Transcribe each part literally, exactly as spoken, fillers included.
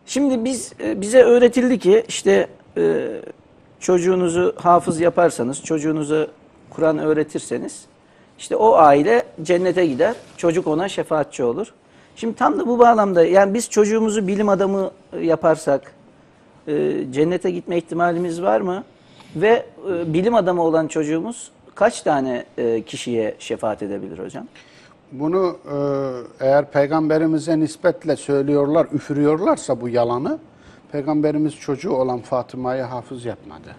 Şimdi biz bize öğretildi ki işte e, çocuğunuzu hafız yaparsanız, çocuğunuzu Kur'an öğretirseniz işte o aile cennete gider, çocuk ona şefaatçi olur. Şimdi tam da bu bağlamda yani biz çocuğumuzu bilim adamı yaparsak e, cennete gitme ihtimalimiz var mı? Ve e, bilim adamı olan çocuğumuz kaç tane e, kişiye şefaat edebilir hocam? Bunu e, eğer peygamberimize nispetle söylüyorlar, üfürüyorlarsa bu yalanı, peygamberimiz çocuğu olan Fatıma'yı hafız yapmadı.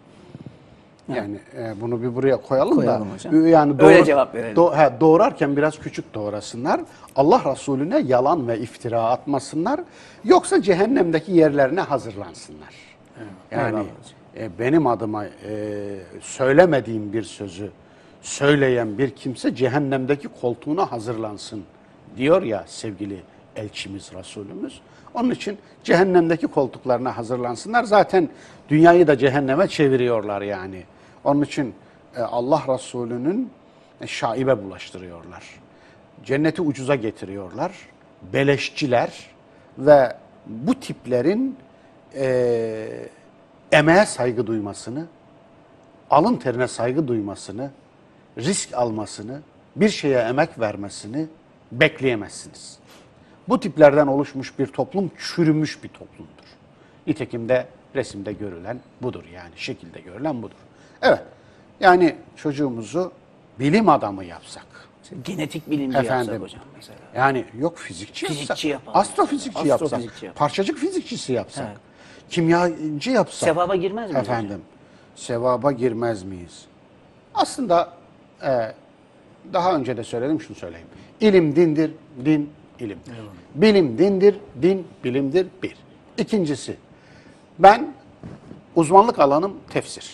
Yani e, bunu bir buraya koyalım, Koyalım da hocam. yani doğur, öyle cevap verelim. Do, he, doğurarken biraz küçük doğurasınlar. Allah Resulüne yalan ve iftira atmasınlar. Yoksa cehennemdeki yerlerine hazırlansınlar. Evet, yani e, benim adıma e, söylemediğim bir sözü söyleyen bir kimse cehennemdeki koltuğuna hazırlansın diyor ya sevgili elçimiz, Resulümüz. Onun için cehennemdeki koltuklarına hazırlansınlar. Zaten dünyayı da cehenneme çeviriyorlar yani. Onun için Allah Resulü'nün şaibe bulaştırıyorlar. Cenneti ucuza getiriyorlar. Beleşçiler ve bu tiplerin e, emeğe saygı duymasını, alın terine saygı duymasını, risk almasını, bir şeye emek vermesini bekleyemezsiniz. Bu tiplerden oluşmuş bir toplum çürümüş bir toplumdur. Nitekim de resimde görülen budur yani, şekilde görülen budur. Evet, yani çocuğumuzu bilim adamı yapsak. Genetik bilimci Efendim, yapsak hocam mesela. Yani yok fizikçi, Fizikçi yapsak, yapalım. astrofizikçi yapsak, Astrofizikçi yapalım. parçacık fizikçisi yapsak, Evet. kimyacı yapsak. Sevaba girmez mi Efendim, hocam? sevaba girmez miyiz? Aslında e, daha önce de söyledim, şunu söyleyeyim. İlim dindir, din ilimdir. Evet. Bilim dindir, din bilimdir bir. İkincisi, ben uzmanlık alanım tefsir.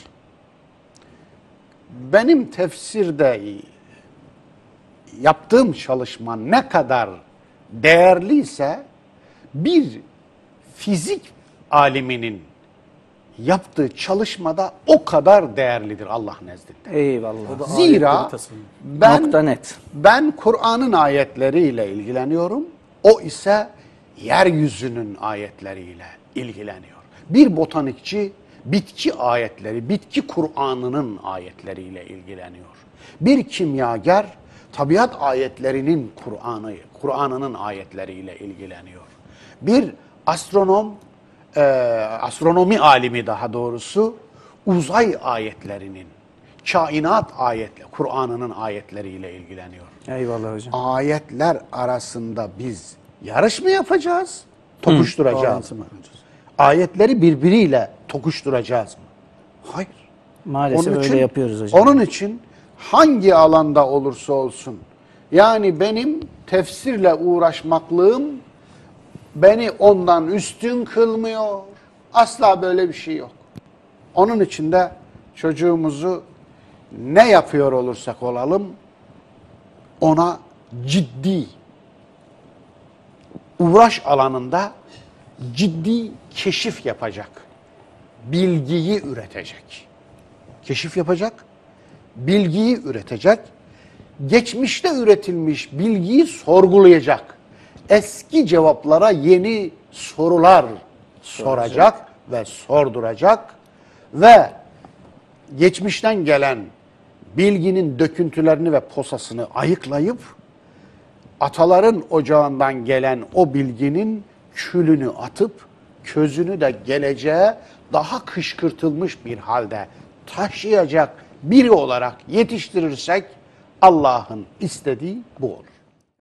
Benim tefsirde yaptığım çalışma ne kadar değerliyse bir fizik aliminin yaptığı çalışmada o kadar değerlidir Allah nezdinde. Eyvallah. Zira ben, Nokta net. ben Kur'an'ın ayetleriyle ilgileniyorum. O ise yeryüzünün ayetleriyle ilgileniyor. Bir botanikçi bitki ayetleri, bitki Kur'an'ının ayetleriyle ilgileniyor. Bir kimyager tabiat ayetlerinin Kur'an'ı, Kur'an'ının ayetleriyle ilgileniyor. Bir astronom, e, astronomi alimi daha doğrusu uzay ayetlerinin, kainat ayetleri, Kur'an'ının ayetleriyle ilgileniyor. Eyvallah hocam. Ayetler arasında biz yarış mı yapacağız, tokuşturacağız mı? Ayetleri birbiriyle tokuşturacağız mı? Hayır. Maalesef Onun için, öyle yapıyoruz hocam. Onun için hangi alanda olursa olsun, yani benim tefsirle uğraşmaklığım beni ondan üstün kılmıyor. Asla böyle bir şey yok. Onun için de çocuğumuzu ne yapıyor olursak olalım, ona ciddi uğraş alanında ciddi keşif yapacak, bilgiyi üretecek. Keşif yapacak, bilgiyi üretecek, geçmişte üretilmiş bilgiyi sorgulayacak, eski cevaplara yeni sorular soracak ve sorduracak ve geçmişten gelen bilginin döküntülerini ve posasını ayıklayıp ataların ocağından gelen o bilginin külünü atıp közünü de geleceğe daha kışkırtılmış bir halde taşıyacak biri olarak yetiştirirsek Allah'ın istediği bu olur.